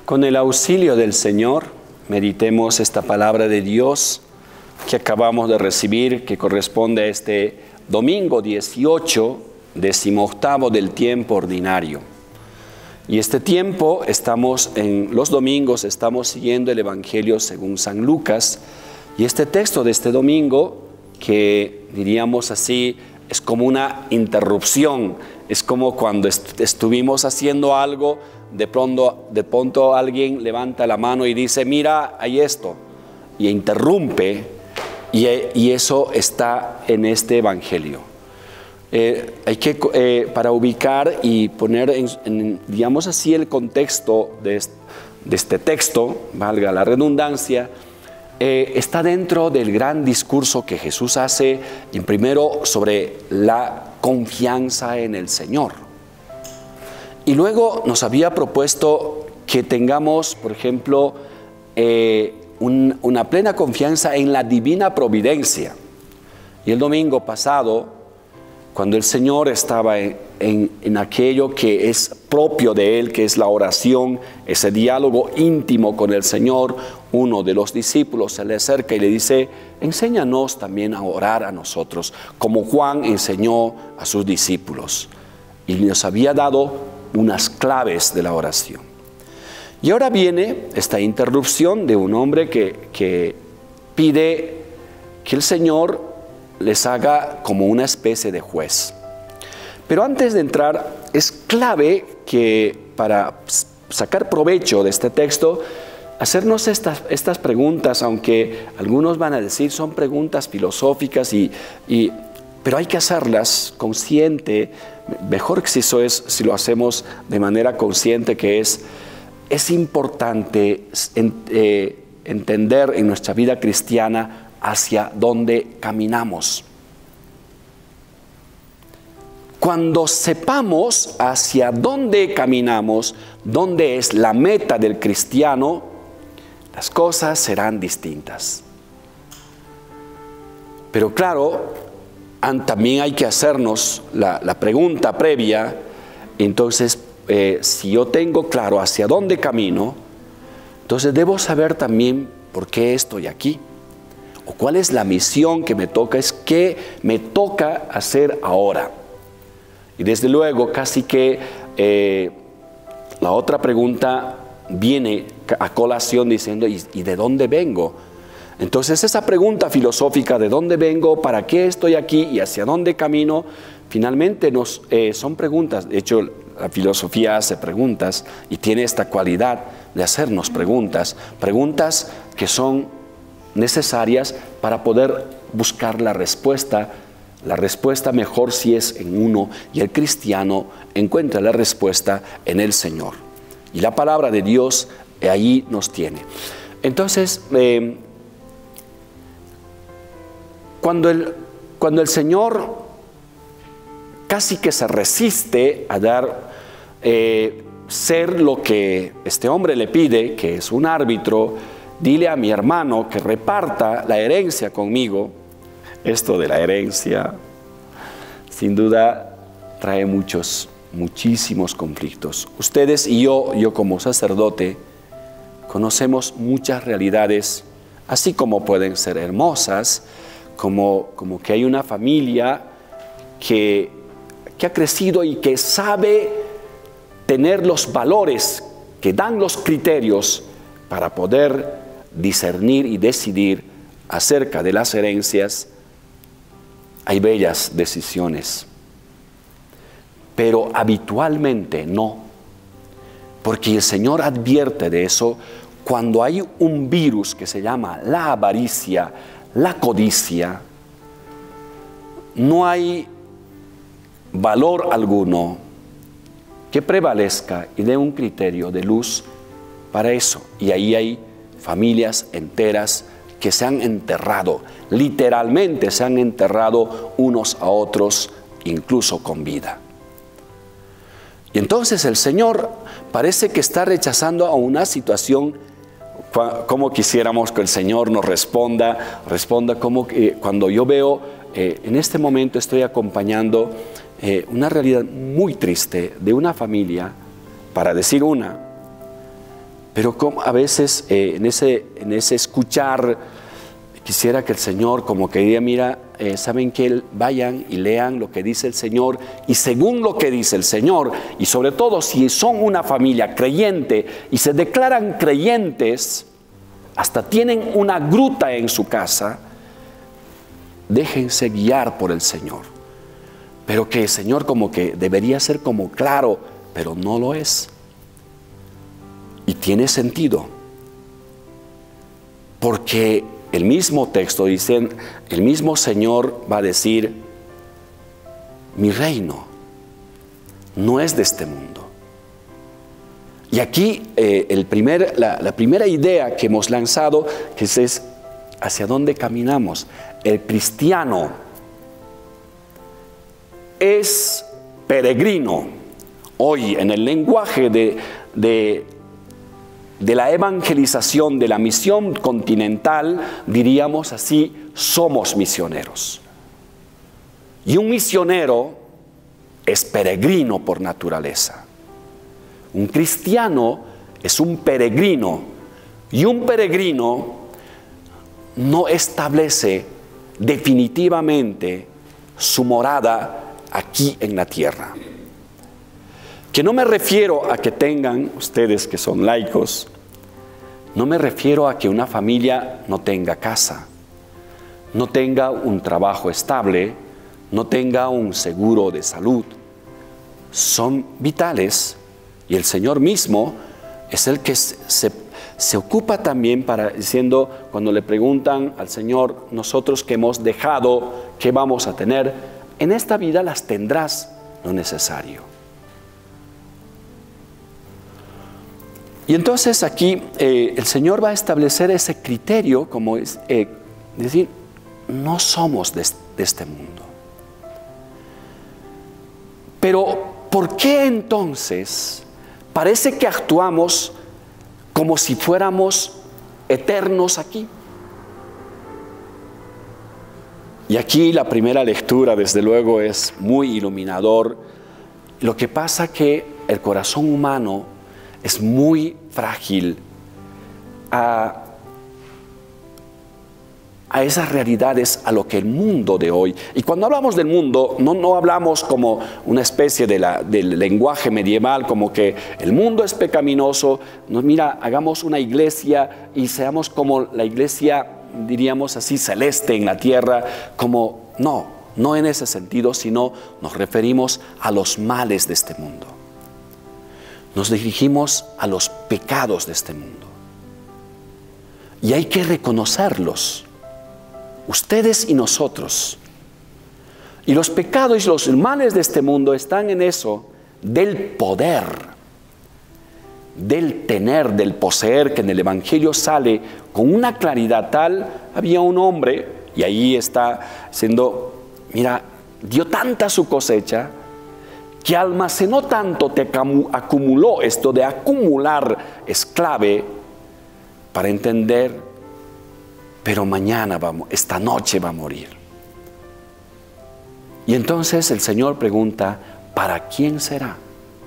Con el auxilio del Señor, meditemos esta palabra de Dios que acabamos de recibir, que corresponde a este domingo 18, 18º del tiempo ordinario. Y este tiempo, los domingos estamos siguiendo el Evangelio según San Lucas, y este texto de este domingo, que diríamos así, es como una interrupción, es como cuando estuvimos haciendo algo, de pronto alguien levanta la mano y dice, mira, hay esto, y interrumpe, y eso está en este Evangelio. Hay que, para ubicar y poner, digamos así, el contexto de este texto, valga la redundancia, está dentro del gran discurso que Jesús hace, primero sobre la confianza en el Señor. Y luego nos había propuesto que tengamos, por ejemplo, una plena confianza en la divina providencia. Y el domingo pasado, cuando el Señor estaba en aquello que es propio de Él, que es la oración, ese diálogo íntimo con el Señor, uno de los discípulos se le acerca y le dice, enséñanos también a orar a nosotros, como Juan enseñó a sus discípulos. Y nos había dado unas claves de la oración. Y ahora viene esta interrupción de un hombre que pide que el Señor les haga como una especie de juez. Pero antes de entrar, es clave que para sacar provecho de este texto, hacernos estas preguntas, aunque algunos van a decir son preguntas filosóficas, pero hay que hacerlas consciente. Mejor que si lo hacemos de manera consciente, que es importante entender en nuestra vida cristiana hacia dónde caminamos. Cuando sepamos hacia dónde caminamos, dónde es la meta del cristiano, las cosas serán distintas. Pero claro, también hay que hacernos la pregunta previa. Entonces, si yo tengo claro hacia dónde camino, entonces debo saber también por qué estoy aquí. O cuál es la misión que me toca, es qué me toca hacer ahora. Y desde luego, casi que la otra pregunta viene a colación diciendo, ¿y de dónde vengo? Entonces esa pregunta filosófica, ¿de dónde vengo? ¿Para qué estoy aquí? ¿Y hacia dónde camino? Finalmente son preguntas. De hecho, la filosofía hace preguntas y tiene esta cualidad de hacernos preguntas que son necesarias para poder buscar la respuesta mejor si es en uno, y el cristiano encuentra la respuesta en el Señor. Y la palabra de Dios ahí nos tiene. Entonces, cuando el Señor casi que se resiste a ser lo que este hombre le pide, que es un árbitro, dile a mi hermano que reparta la herencia conmigo. Esto de la herencia, sin duda, trae muchísimos conflictos. Ustedes y yo como sacerdote, conocemos muchas realidades, así como pueden ser hermosas, como que hay una familia que ha crecido y que sabe tener los valores, que dan los criterios para poder discernir y decidir acerca de las herencias. Hay bellas decisiones, pero habitualmente no, porque el Señor advierte de eso cuando hay un virus que se llama la avaricia, la codicia. No hay valor alguno que prevalezca y dé un criterio de luz para eso. Y ahí hay familias enteras que se han enterrado, literalmente se han enterrado unos a otros, incluso con vida. Y entonces el Señor parece que está rechazando a una situación, como quisiéramos que el Señor nos responda como que cuando yo veo, en este momento estoy acompañando una realidad muy triste de una familia, para decir una, Pero como a veces en ese escuchar, quisiera que el Señor como que diga, mira, saben que vayan y lean lo que dice el Señor, y según lo que dice el Señor, y sobre todo si son una familia creyente y se declaran creyentes, hasta tienen una gruta en su casa, déjense guiar por el Señor. Pero que el Señor como que debería ser como claro, pero no lo es. Y tiene sentido, porque el mismo texto dice, el mismo Señor va a decir, mi reino no es de este mundo. Y aquí la primera idea que hemos lanzado, que es hacia dónde caminamos. El cristiano es peregrino. Hoy en el lenguaje de la evangelización, de la misión continental, diríamos así, somos misioneros. Y un misionero es peregrino por naturaleza. Un cristiano es un peregrino, y un peregrino no establece definitivamente su morada aquí en la tierra. Que no me refiero a que tengan, ustedes que son laicos, no me refiero a que una familia no tenga casa, no tenga un trabajo estable, no tenga un seguro de salud. Son vitales, y el Señor mismo es el que se ocupa también diciendo, cuando le preguntan al Señor, nosotros que hemos dejado, ¿qué vamos a tener? En esta vida las tendrás lo necesario. Y entonces aquí el Señor va a establecer ese criterio, como es decir, no somos de este mundo. Pero, ¿por qué entonces parece que actuamos como si fuéramos eternos aquí? Y aquí la primera lectura, desde luego, es muy iluminador. Lo que pasa que el corazón humano es muy frágil a esas realidades, a lo que el mundo de hoy. Y cuando hablamos del mundo, no hablamos como una especie del lenguaje medieval, como que el mundo es pecaminoso. No, mira, hagamos una iglesia y seamos como la iglesia, diríamos así, celeste en la tierra. Como no en ese sentido, sino nos referimos a los males de este mundo. Nos dirigimos a los pecados de este mundo. Y hay que reconocerlos. Ustedes y nosotros. Y los pecados y los males de este mundo están en eso del poder, del tener, del poseer, que en el Evangelio sale con una claridad tal. Había un hombre, y ahí está siendo, mira, dio tanta su cosecha, que almacenó tanto, acumuló. Esto de acumular es clave para entender. Pero mañana esta noche va a morir. Y entonces el Señor pregunta, ¿para quién será?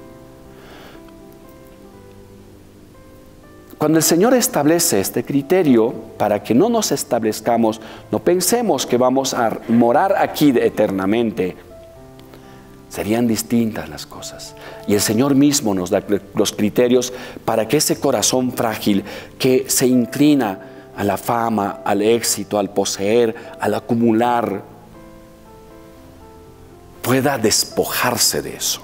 Cuando el Señor establece este criterio, para que no nos establezcamos, no pensemos que vamos a morar aquí eternamente, serían distintas las cosas. Y el Señor mismo nos da los criterios para que ese corazón frágil que se inclina a la fama, al éxito, al poseer, al acumular, pueda despojarse de eso.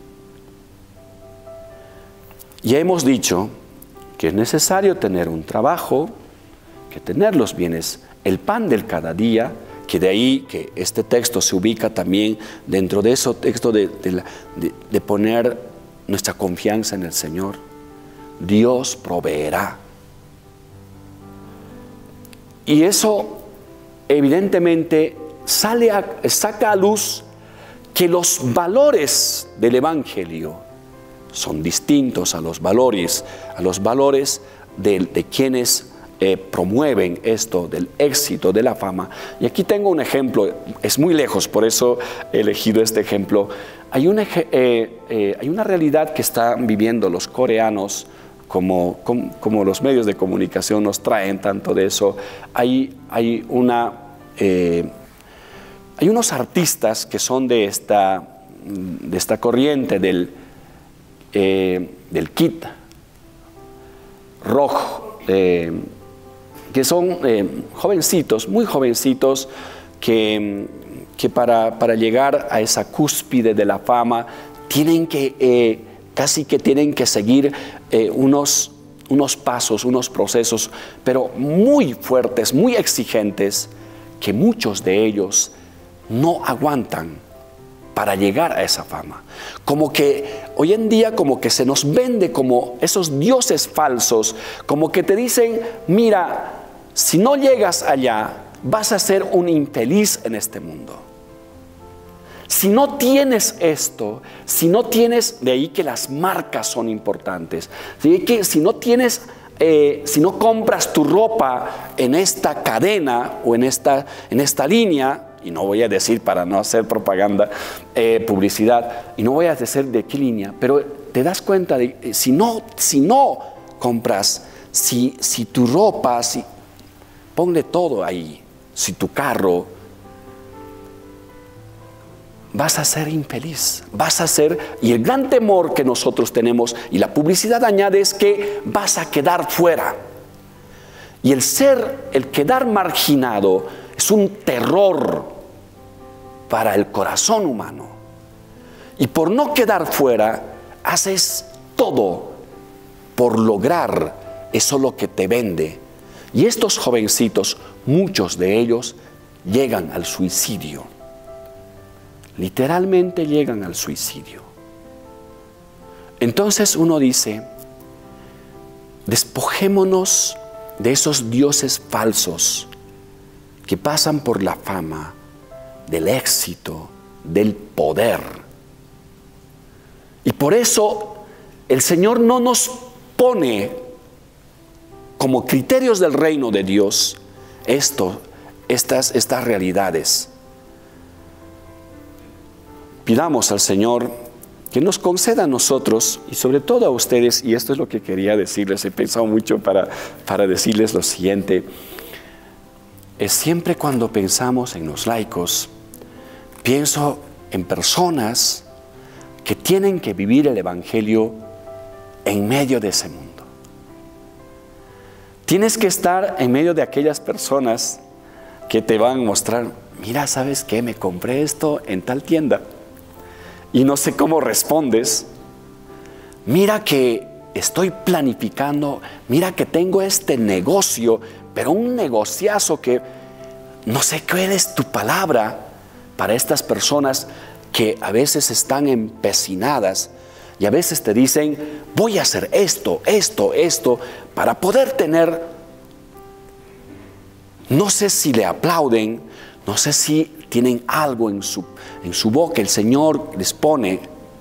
Ya hemos dicho que es necesario tener un trabajo, que tener los bienes, el pan del cada día, que de ahí que este texto se ubica también dentro de ese texto de poner nuestra confianza en el Señor. Dios proveerá. Y eso evidentemente saca a luz que los valores del Evangelio son distintos a los valores de quienes promueven esto del éxito, de la fama. Y aquí tengo un ejemplo, es muy lejos, por eso he elegido este ejemplo. Hay una realidad que están viviendo los coreanos como los medios de comunicación nos traen tanto de eso, hay unos artistas que son de esta corriente del kit rock, que son jovencitos, muy jovencitos, que para llegar a esa cúspide de la fama tienen que casi que tienen que seguir unos pasos, unos procesos, pero muy fuertes, muy exigentes, que muchos de ellos no aguantan para llegar a esa fama. Como que hoy en día como que se nos vende como esos dioses falsos, como que te dicen, mira, si no llegas allá, vas a ser un infeliz en este mundo. Si no tienes esto, si no tienes, de ahí que las marcas son importantes, que si no tienes, si no compras tu ropa en esta cadena o en esta línea, y no voy a decir para no hacer propaganda, publicidad, y no voy a decir de qué línea, pero te das cuenta de si no compras, si tu ropa, ponle todo ahí, si tu carro, vas a ser infeliz, y el gran temor que nosotros tenemos, y la publicidad añade, es que vas a quedar fuera. Y el quedar marginado es un terror para el corazón humano. Y por no quedar fuera, haces todo por lograr eso lo que te vende. Y estos jovencitos, muchos de ellos, llegan al suicidio. Literalmente llegan al suicidio. Entonces uno dice, despojémonos de esos dioses falsos que pasan por la fama, del éxito, del poder. Y por eso el Señor no nos pone como criterios del reino de Dios estas realidades. Pidamos al Señor que nos conceda a nosotros y sobre todo a ustedes, y esto es lo que quería decirles, he pensado mucho para decirles lo siguiente. Es siempre cuando pensamos en los laicos, pienso en personas que tienen que vivir el Evangelio en medio de ese mundo. Tienes que estar en medio de aquellas personas que te van a mostrar, mira, ¿sabes qué? Me compré esto en tal tienda. Y no sé cómo respondes. Mira que estoy planificando, mira que tengo este negocio, pero un negociazo que no sé cuál es tu palabra para estas personas que a veces están empecinadas y a veces te dicen, voy a hacer esto, para poder tener. No sé si le aplauden, no sé si tienen algo en su boca, el Señor les pone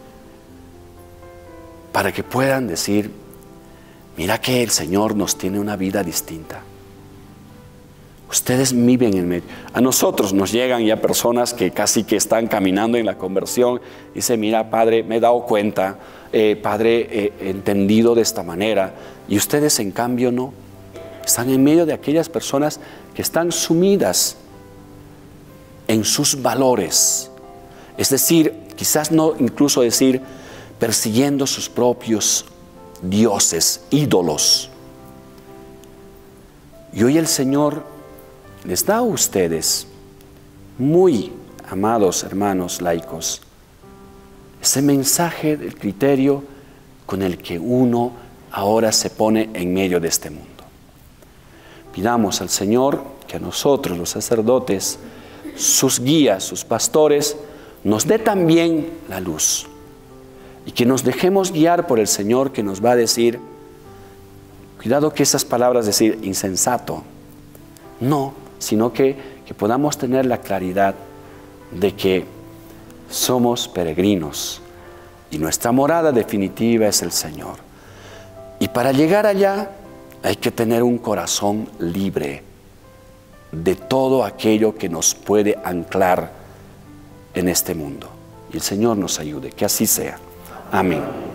para que puedan decir, mira que el Señor nos tiene una vida distinta. Ustedes viven en medio. A nosotros nos llegan ya personas que casi que están caminando en la conversión. Dice, mira, Padre, me he dado cuenta, Padre, he entendido de esta manera. Y ustedes, en cambio, no. Están en medio de aquellas personas que están sumidas en sus valores. Es decir, quizás no incluso decir, persiguiendo sus propios dioses, ídolos. Y hoy el Señor les da a ustedes, muy amados hermanos laicos, ese mensaje del criterio con el que uno ahora se pone en medio de este mundo. Pidamos al Señor que a nosotros, los sacerdotes, sus guías, sus pastores, nos dé también la luz y que nos dejemos guiar por el Señor, que nos va a decir, cuidado que esas palabras decir insensato, no, sino que podamos tener la claridad de que somos peregrinos y nuestra morada definitiva es el Señor. Y para llegar allá hay que tener un corazón libre de todo aquello que nos puede anclar en este mundo. Y el Señor nos ayude, que así sea. Amén.